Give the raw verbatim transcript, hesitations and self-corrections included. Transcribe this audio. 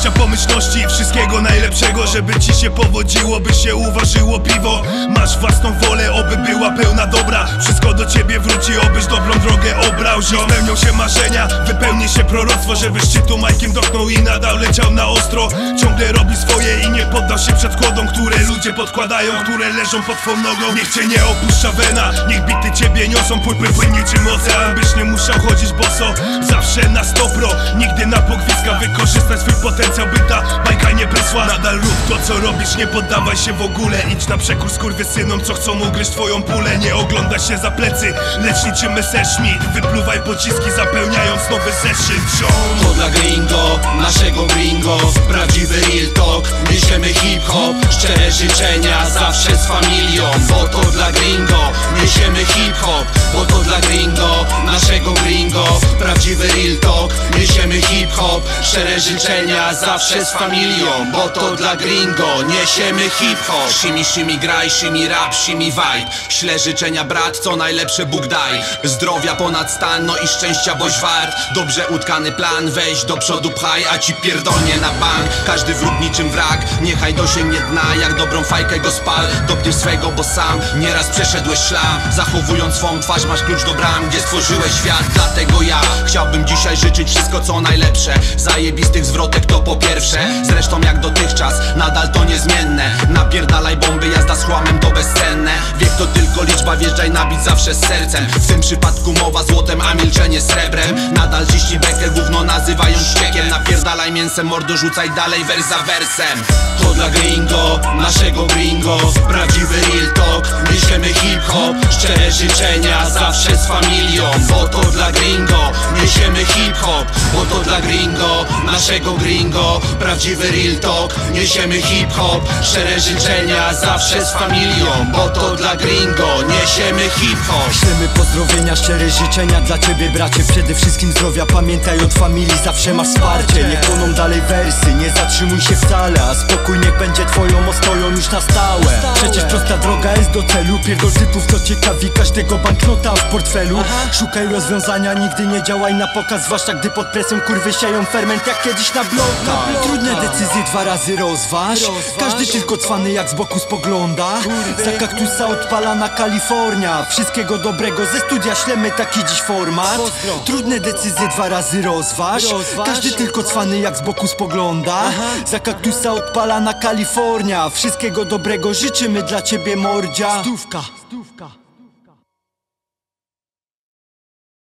szczęścia, pomyślności i wszystkiego najlepszego, żeby ci się powodziło, by się uważyło piwo. Masz własną wolę, oby była pełna dobra. Wszystko do ciebie wróci, obyś dobrą drogę obrał. Ziom, spełnią się marzenia, wypełni się proroctwo, żeby szczytu Majkiem dotknął i nadal leciał na ostro. Ciągle robi swoje i nie poddał się przedkładom, które ludzie podkładają, które leżą pod twą nogą. Niech cię nie opuszcza wena, niech bity ciebie niosą. Płyń, płyń, płyń niczym ocean, byś nie musiał chodzić boso. Zawsze na stopro, nigdy na pogwizdka. Wykorzystaj swój potencjał, by ta bajka nie prysła. Nadal rób to, co robisz, nie poddawaj się w ogóle. Idź na przekór skurwysynom, co chcą ugryźć twoją pulę. Nie oglądaj się za plecy, lecz niczym Messerschmitt. Wypluwaj pociski, zapełniając nowy zeszyt. To dla gringo, naszego gringo, prawdziwy real talk. Niesiemy hip-hop, szczere życzenia, zawsze z familią. Bo to dla gringo, niesiemy hip-hop. Bo to dla gringo, naszego gringo, prawdziwy real talk. Niesiemy hip-hop, szczere życzenia, zawsze z familią. Bo to dla gringo, niesiemy hip-hop. Shimi, shimi, graj, shimi, rap, shimi, vibe. Śle życzenia, brat, co najlepsze Bóg daj. Zdrowia ponad stan, no i szczęścia boś wart. Dobrze utkany plan, weź do przodu pchaj, a ci pierdolnie na bank. Każdy wróg niczym wrak, niechaj dosięgnie dna. Jak dobrą fajkę go spal, dopniesz swego, bo sam nieraz przeszedłeś szlam. Zachowując swą twarz, masz klucz do bram, gdzie stworzyłeś świat. Dlatego ja chciałbym dzisiaj życzyć wszystko co najlepsze. Zajebistych zwrotek to po pierwsze. Zresztą jak dotychczas, nadal to niezmienne. Napierdalaj bomby, jazda z chłamem to bezcenne. Wiek to tylko liczba, wjeżdżaj nabić zawsze z sercem. W tym przypadku mowa złotem, a milczenie srebrem. Nadal ciśnij bekę, gówno nazywają ściekiem. Napierdalaj mięsem, mordo, rzucaj dalej wers za wersem. To dla gringo, naszego gringo, prawdziwy real talk. Niesiemy hip-hop, szczere życzenia, zawsze z familią. Bo to dla gringo, niesiemy hip-hop. Bo to dla gringo, naszego gringo, prawdziwy real talk. Niesiemy hip-hop, szczere życzenia, zawsze z familią. Bo to dla gringo, niesiemy hip-hop. Ślemy pozdrowienia, szczere życzenia dla ciebie, bracie. Przede wszystkim zdrowia, pamiętaj od familii, zawsze masz wsparcie. Nie płoną dalej wersy, nie zatrzymuj się wcale, a spokój niech będzie twoją ostoją już na stałe. Przecież prosta droga jest do celu, pierdol typów co ciekawi każdego banknota w portfelu. Szukaj rozwiązania, nigdy nie działaj na pokaz, zwłaszcza gdy pod presją kurwy sieją ferment jak kiedyś na blokach. Trudne decyzje dwa razy rozważ, każdy tylko cwany jak z boku spogląda. Za kaktusa odpalana Kalifornia, wszystkiego dobrego ze studia ślemy taki dziś format. Trudne decyzje dwa razy rozważ, każdy tylko cwany jak z boku spogląda. Za kaktusa odpalana Kalifornia, wszystkiego dobrego życzymy dla ciebie mordzia. Stówka.